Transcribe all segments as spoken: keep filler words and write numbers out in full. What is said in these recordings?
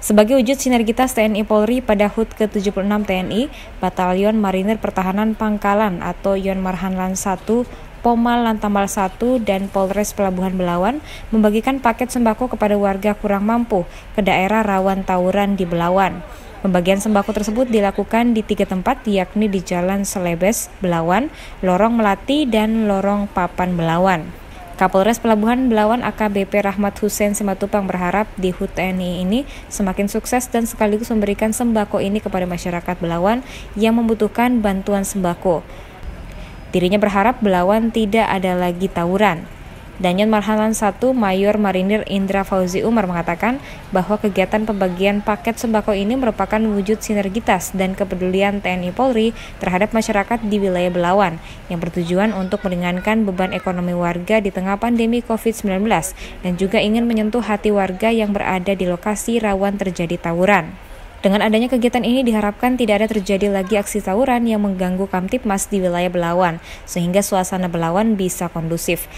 Sebagai wujud sinergitas T N I Polri pada H U T ke tujuh puluh enam T N I, Batalion Marinir Pertahanan Pangkalan atau Yonmarhanlan satu, Pomal Lantamal satu, dan Polres Pelabuhan Belawan membagikan paket sembako kepada warga kurang mampu ke daerah rawan tawuran di Belawan. Pembagian sembako tersebut dilakukan di tiga tempat, yakni di Jalan Selebes, Belawan, Lorong Melati, dan Lorong Papan, Belawan. Kapolres Pelabuhan Belawan A K B P Rahmat Hussein Simatupang berharap di H U T T N I ini semakin sukses dan sekaligus memberikan sembako ini kepada masyarakat Belawan yang membutuhkan bantuan sembako. Dirinya berharap Belawan tidak ada lagi tawuran. Dan Yonmarhanlan satu Mayor Marinir Indra Fauzi Umar mengatakan bahwa kegiatan pembagian paket sembako ini merupakan wujud sinergitas dan kepedulian T N I Polri terhadap masyarakat di wilayah Belawan yang bertujuan untuk meringankan beban ekonomi warga di tengah pandemi covid sembilan belas dan juga ingin menyentuh hati warga yang berada di lokasi rawan terjadi tawuran. Dengan adanya kegiatan ini diharapkan tidak ada terjadi lagi aksi tawuran yang mengganggu Kamtipmas di wilayah Belawan, sehingga suasana Belawan bisa kondusif.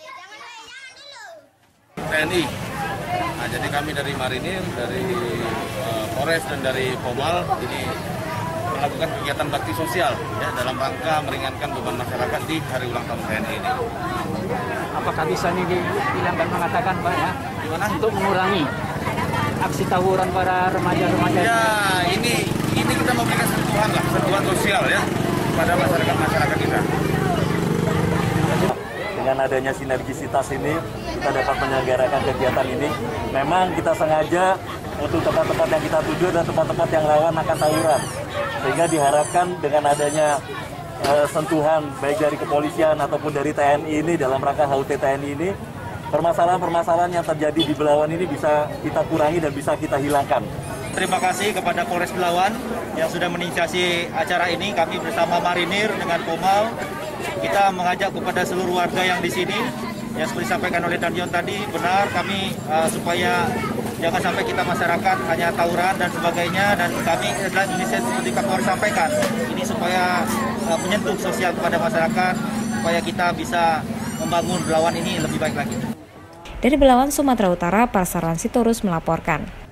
T N I. Nah, jadi kami dari Marinir, dari uh, Polres dan dari Pomal ini melakukan kegiatan bakti sosial ya dalam rangka meringankan beban masyarakat di hari ulang tahun T N I ini. Apakah bisa nih dihilangkan mengatakan Pak ya? Gimana? Untuk mengurangi aksi tawuran para remaja-remaja? Ya, ini ini kita memberikan sentuhan lah, sentuhan sosial ya pada masyarakat-masyarakat kita. Dengan adanya sinergisitas ini, kita dapat menyelenggarakan kegiatan ini. Memang kita sengaja untuk tempat-tempat yang kita tuju dan tempat-tempat yang rawan akan tawuran. Sehingga diharapkan dengan adanya uh, sentuhan baik dari kepolisian ataupun dari T N I ini dalam rangka H U T T N I ini, permasalahan-permasalahan yang terjadi di Belawan ini bisa kita kurangi dan bisa kita hilangkan. Terima kasih kepada Polres Belawan yang sudah menginisiasi acara ini. Kami bersama Marinir dengan Pomal, kita mengajak kepada seluruh warga yang di sini, yang seperti disampaikan oleh Danjon tadi, benar kami uh, supaya jangan sampai kita masyarakat hanya tawuran dan sebagainya, dan kami adalah inisiatif seperti Kapolres sampaikan, ini supaya uh, menyentuh sosial kepada masyarakat, supaya kita bisa membangun Belawan ini lebih baik lagi. Dari Belawan, Sumatera Utara, Parsarwan Sitorus melaporkan.